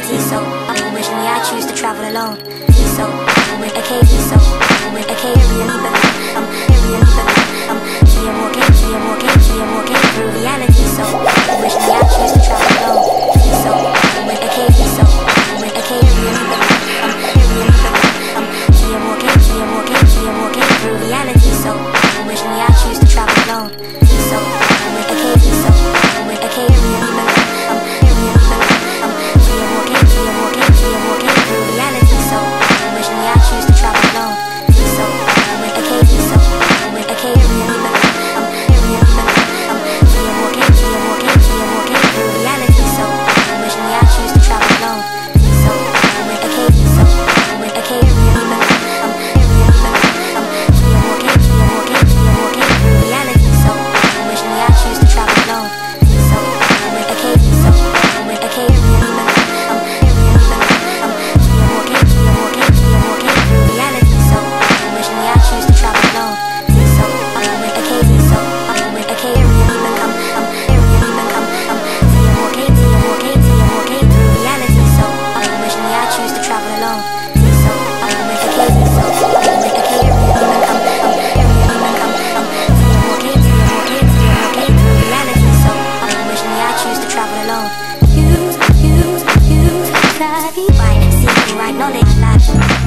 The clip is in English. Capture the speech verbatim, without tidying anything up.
reality. So originally I choose to travel alone. So okay, so okay, really, but um, really, but um, see I'm walking, see I'm walking, see I'm walking through reality. So originally I choose to travel alone. So okay, so okay, really, but um, really, but um, see I'm walking, see I'm walking, see I'm walking through reality. So originally I choose to travel alone. So okay, so okay, really, but um, really, but um, see I'm walking, see I'm walking, see I'm walking through reality. So originally I choose to travel alone. So okay, so okay, really, but um, really, but um, see I'm walking, see I'm walking, see I'm walking through reality. So originally I choose to travel alone. So okay, so okay, really, but um, really, but um, see I'm walking, see I'm walking, see I'm walking through reality. So originally I choose to travel alone. So okay, so okay, really, but um, really, but um, see I'm walking, see I'm walking, see I'm walking through reality. So originally I choose to travel alone. So okay, so okay, really, but um, um, really, but um, um, see I'm walking, see I'm walking, see I'm walking through reality. So originally I choose to travel alone. So okay, so okay, really, but um, um, really, but um, um, see I'm walking, see I'm walking, see I'm walking through reality. So originally I choose to travel alone. You, you, you, study, find, see, right knowledge, life.